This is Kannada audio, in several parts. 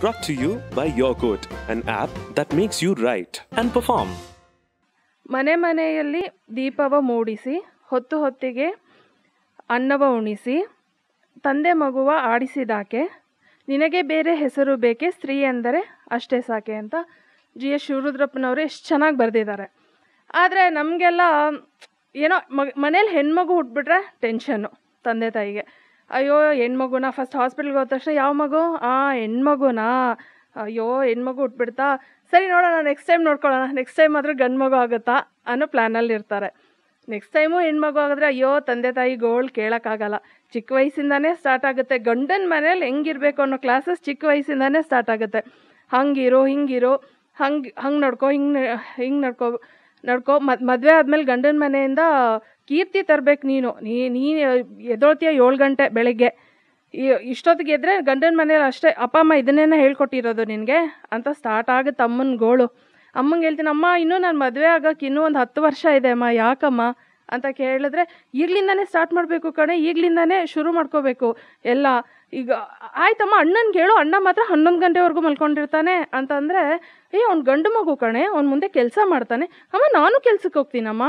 Brought to you by YourQuote, an app that makes you write and perform. ಮನೆ ಮನೆಯಲ್ಲಿ ದೀಪವ ಮೂಡಿಸಿ ಹೊತ್ತು ಹೊತ್ತಿಗೆ ಅನ್ನವ ಉಣಿಸಿ ತಂದೆ ಮಗುವ ಆಡಿಸಿದಾಕೆ ನಿನಗೆ ಬೇರೆ ಹೆಸರು ಬೇಕೆ ಸ್ತ್ರೀ ಎಂದರೆ ಅಷ್ಟೇ ಸಾಕೆ ಅಂತ GS ಶಿವರುದ್ರಪ್ಪನವರು ಎಷ್ಟು ಚೆನ್ನಾಗಿ ಬರೆದಿದ್ದಾರೆ. ಆದರೆ ನಮಗೆಲ್ಲ ಏನೋ ಮನೇಲಿ ಹೆಣ್ಮಗು ಹುಟ್ಬಿಟ್ರೆ ಟೆನ್ಷನ್ನು ತಂದೆ ತಾಯಿಗೆ. ಅಯ್ಯೋ ಹೆಣ್ಮಗುನ ಫಸ್ಟ್ ಹಾಸ್ಪಿಟ್ಲ್ಗೆ ಹೋದ ತಕ್ಷಣ ಯಾವ ಮಗು ಹೆಣ್ಮಗುನಾ, ಅಯ್ಯೋ ಹೆಣ್ಮಗು ಹುಟ್ಬಿಡ್ತಾ, ಸರಿ ನೋಡೋಣ ನೆಕ್ಸ್ಟ್ ಟೈಮ್ ನೋಡ್ಕೊಳ್ಳೋಣ, ನೆಕ್ಸ್ಟ್ ಟೈಮ್ ಮಾತ್ರ ಗಂಡು ಮಗು ಆಗುತ್ತಾ ಅನ್ನೋ ಪ್ಲ್ಯಾನಲ್ಲಿ ಇರ್ತಾರೆ. ನೆಕ್ಸ್ಟ್ ಟೈಮು ಹೆಣ್ಮಗು ಆಗಿದ್ರೆ ಅಯ್ಯೋ ತಂದೆ ತಾಯಿ ಗೋಳು ಕೇಳೋಕ್ಕಾಗಲ್ಲ. ಚಿಕ್ಕ ವಯಸ್ಸಿಂದನೇ ಸ್ಟಾರ್ಟ್ ಆಗುತ್ತೆ. ಗಂಡನ ಮನೇಲಿ ಹೆಂಗಿರಬೇಕು ಅನ್ನೋ ಕ್ಲಾಸಸ್ ಚಿಕ್ಕ ವಯಸ್ಸಿಂದನೇ ಸ್ಟಾರ್ಟ್ ಆಗುತ್ತೆ. ಹಂಗಿರೋ ಹಿಂಗಿರೋ, ಹಂಗೆ ನಡ್ಕೊ, ಹಿಂಗೆ ನಡ್ಕೊ ಮದುವೆ ಆದಮೇಲೆ ಗಂಡನ ಮನೆಯಿಂದ ಕೀರ್ತಿ ತರಬೇಕು ನೀನು ಎದ್ದೊಳ್ತೀಯ 7 ಗಂಟೆ ಬೆಳಗ್ಗೆ, ಇಷ್ಟೊತ್ತಿಗೆ ಎದ್ರೆ ಗಂಡನ ಮನೇಲಿ ಅಷ್ಟೇ ಅಪ್ಪ ಅಮ್ಮ ಇದನ್ನೇನ ಹೇಳ್ಕೊಟ್ಟಿರೋದು ನಿನಗೆ ಅಂತ ಸ್ಟಾರ್ಟ್ ಆಗುತ್ತೆ ಅಮ್ಮನ ಗೋಳು. ಅಮ್ಮಂಗೆ ಹೇಳ್ತೀನಿ, ಅಮ್ಮ ಇನ್ನೂ ನಾನು ಮದುವೆ ಆಗೋಕ್ಕೆ ಇನ್ನೂ ಒಂದು 10 ವರ್ಷ ಇದೆ ಅಮ್ಮ, ಯಾಕಮ್ಮ ಅಂತ ಕೇಳಿದ್ರೆ ಈಗಲಿಂದನೇ ಸ್ಟಾರ್ಟ್ ಮಾಡಬೇಕು ಕಣೆ, ಈಗಲಿಂದನೇ ಶುರು ಮಾಡ್ಕೋಬೇಕು ಎಲ್ಲ. ಈಗ ಆಯ್ತಮ್ಮ ಅಣ್ಣನಿಗೆ ಹೇಳು, ಅಣ್ಣ ಮಾತ್ರ 11 ಗಂಟೆವರೆಗೂ ಮಲ್ಕೊಂಡಿರ್ತಾನೆ ಅಂತಂದರೆ, ಅವ್ನು ಗಂಡು ಮಗು ಕಣೆ, ಅವ್ನು ಮುಂದೆ ಕೆಲಸ ಮಾಡ್ತಾನೆ, ಅಮ್ಮ ನಾನು ಕೆಲ್ಸಕ್ಕೆ ಹೋಗ್ತೀನಮ್ಮ,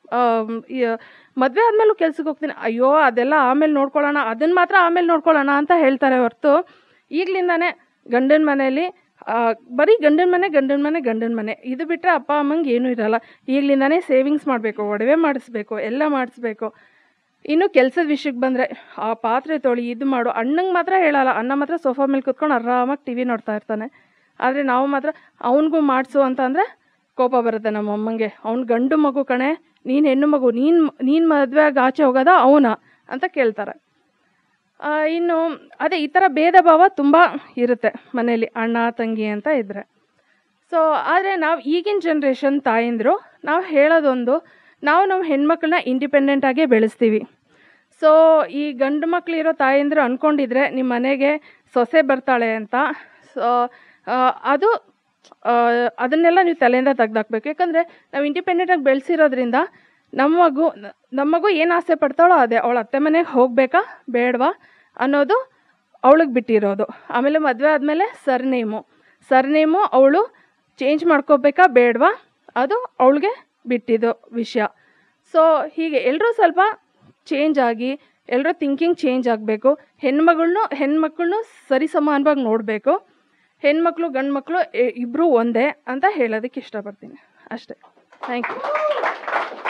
ಮದುವೆ ಆದಮೇಲೂ ಕೆಲ್ಸಕ್ಕೆ ಹೋಗ್ತೀನಿ, ಅಯ್ಯೋ ಅದೆಲ್ಲ ಆಮೇಲೆ ನೋಡ್ಕೊಳ್ಳೋಣ, ಅದನ್ನು ಮಾತ್ರ ಆಮೇಲೆ ನೋಡ್ಕೊಳ್ಳೋಣ ಅಂತ ಹೇಳ್ತಾರೆ ಹೊರತು ಈಗಲಿಂದಾನೇ ಗಂಡನ ಮನೆಯಲ್ಲಿ ಬರೀ ಗಂಡನ ಮನೆ ಇದು ಬಿಟ್ಟರೆ ಅಪ್ಪ ಅಮ್ಮಂಗೆ ಏನೂ ಇರಲ್ಲ. ಈಗಲಿಂದಾನೇ ಸೇವಿಂಗ್ಸ್ ಮಾಡಬೇಕು, ಒಡವೆ ಮಾಡಿಸ್ಬೇಕು, ಎಲ್ಲ ಮಾಡಿಸ್ಬೇಕು. ಇನ್ನು ಕೆಲಸದ ವಿಷಯಕ್ಕೆ ಬಂದರೆ ಆ ಪಾತ್ರೆ ತೊಳಿ, ಇದು ಮಾಡು. ಅಣ್ಣಂಗೆ ಮಾತ್ರ ಹೇಳಲ್ಲ, ಅಣ್ಣ ಮಾತ್ರ ಸೋಫಾ ಮೇಲೆ ಕೂತ್ಕೊಂಡು ಆರಾಮಾಗಿ TV ನೋಡ್ತಾ ಇರ್ತಾನೆ. ಆದರೆ ನಾವು ಮಾತ್ರ ಅವನಿಗೂ ಮಾಡಿಸು ಅಂತ ಅಂದರೆ ಕೋಪ ಬರುತ್ತೆ ನಮ್ಮ ಅಮ್ಮಂಗೆ. ಅವ್ನು ಗಂಡು ಮಗು ಕಣೆ, ನೀನು ಹೆಣ್ಣು ಮಗು, ನೀನು ಮದುವೆಯಾಗಿ ಆಚೆ ಹೋಗೋದ ಅವನ ಅಂತ ಕೇಳ್ತಾರೆ. ಇನ್ನು ಅದೇ ಈ ಥರ ಭೇದ ಭಾವ ತುಂಬ ಇರುತ್ತೆ ಮನೇಲಿ, ಅಣ್ಣ ತಂಗಿ ಅಂತ ಇದ್ದರೆ. ಸೊ ಆದರೆ ನಾವು ಈಗಿನ ಜನ್ರೇಷನ್ ತಾಯಂದಿರು ನಾವು ಹೇಳೋದೊಂದು, ನಾವು ಹೆಣ್ಮಕ್ಳನ್ನ ಇಂಡಿಪೆಂಡೆಂಟಾಗೇ ಬೆಳೆಸ್ತೀವಿ. ಸೊ ಈ ಗಂಡು ಮಕ್ಕಳಿರೋ ತಾಯಂದಿರು ಅಂದ್ಕೊಂಡಿದ್ರೆ ನಿಮ್ಮ ಮನೆಗೆ ಸೊಸೆ ಬರ್ತಾಳೆ ಅಂತ, ಸೊ ಅದನ್ನೆಲ್ಲ ನೀವು ತಲೆಯಿಂದ ತೆಗ್ದಾಕ್ಬೇಕು. ಯಾಕಂದರೆ ನಾವು ಇಂಡಿಪೆಂಡೆಂಟಾಗಿ ಬೆಳೆಸಿರೋದ್ರಿಂದ ನಮ್ಮ ಮಗು ಏನು ಆಸೆ ಪಡ್ತಾಳೋ ಅದೇ, ಅವಳ ಅತ್ತೆ ಮನೆಗೆ ಹೋಗಬೇಕಾ ಬೇಡವಾ ಅನ್ನೋದು ಅವಳಿಗೆ ಬಿಟ್ಟಿರೋದು. ಆಮೇಲೆ ಮದುವೆ ಆದಮೇಲೆ ಸರ್ನೇಮು ಅವಳು ಚೇಂಜ್ ಮಾಡ್ಕೋಬೇಕಾ ಬೇಡವಾ ಅದು ಅವಳಿಗೆ ಬಿಟ್ಟಿದ್ದು ವಿಷಯ. ಸೊ ಹೀಗೆ ಎಲ್ಲರೂ ಸ್ವಲ್ಪ ಚೇಂಜ್ ಆಗಿ, ಎಲ್ಲರೂ ಥಿಂಕಿಂಗ್ ಚೇಂಜ್ ಆಗಬೇಕು. ಹೆಣ್ಮಕ್ಳನ್ನೂ ಸರಿ ಸಮಾನವಾಗಿ ನೋಡಬೇಕು. ಹೆಣ್ಮಕ್ಳು ಗಂಡು ಮಕ್ಕಳು ಇಬ್ಬರೂ ಒಂದೇ ಅಂತ ಹೇಳೋದಕ್ಕೆ ಇಷ್ಟಪಡ್ತೀನಿ ಅಷ್ಟೇ. Thank you.